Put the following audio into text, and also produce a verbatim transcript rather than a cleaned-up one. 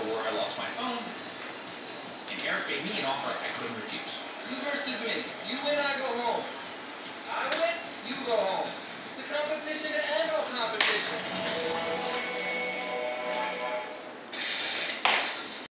where I lost my phone, and Eric gave me an offer I couldn't